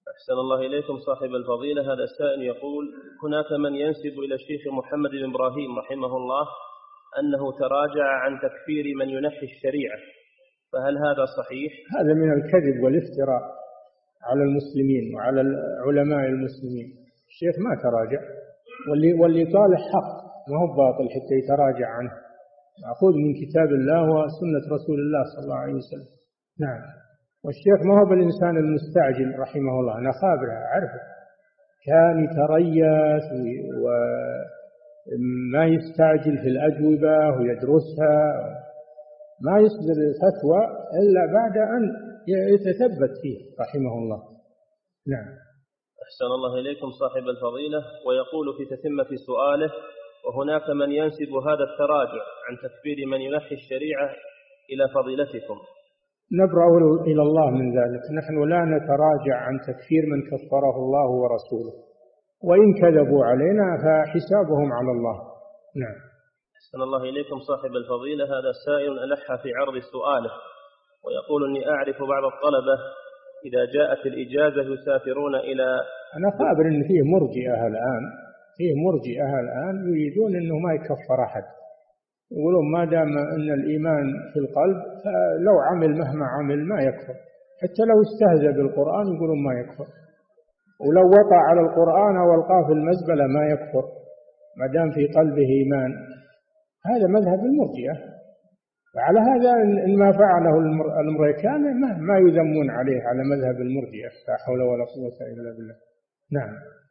أحسن الله إليكم صاحب الفضيلة. هذا السائل يقول: هناك من ينسب إلى الشيخ محمد بن إبراهيم رحمه الله أنه تراجع عن تكفير من ينحي الشريعة، فهل هذا صحيح؟ هذا من الكذب والافتراء على المسلمين وعلى علماء المسلمين. الشيخ ما تراجع، واللي طالع حق ما هو باطل حتى يتراجع عنه، مأخوذ من كتاب الله وسنة رسول الله صلى الله عليه وسلم. نعم. والشيخ ما هو بالإنسان المستعجل رحمه الله، أنا خابره أعرفه، كان يتريث وما يستعجل في الأجوبة ويدرسها، ما يصدر فتوى إلا بعد أن يتثبت فيه رحمه الله. نعم. أحسن الله إليكم صاحب الفضيلة. ويقول في تتمة سؤاله: وهناك من ينسب هذا التراجع عن تكفير من ينحي الشريعة إلى فضيلتكم. نبرأ إلى الله من ذلك، نحن لا نتراجع عن تكفير من كفره الله ورسوله، وإن كذبوا علينا فحسابهم على الله. نعم. أحسن الله إليكم صاحب الفضيلة. هذا السائل ألح في عرض سؤاله ويقول: إني أعرف بعض الطلبة إذا جاءت الإجازة يسافرون إلى... أنا خابر إن فيه مرجئة الآن يريدون إنه ما يكفر أحد، يقولون ما دام أن الإيمان في القلب فلو عمل مهما عمل ما يكفر، حتى لو استهزأ بالقرآن يقولون ما يكفر، ولو وقع على القرآن أو ألقاه في المزبلة ما يكفر ما دام في قلبه إيمان. هذا مذهب المرجئة، وعلى هذا إن ما فعله الأمريكان ما يذمون عليه على مذهب المرجئة. لا حول ولا قوة إلا بالله. نعم.